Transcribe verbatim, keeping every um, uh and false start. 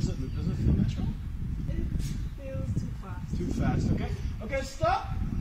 Does it, does it feel natural? It feels too fast. Too fast, okay. Okay, stop.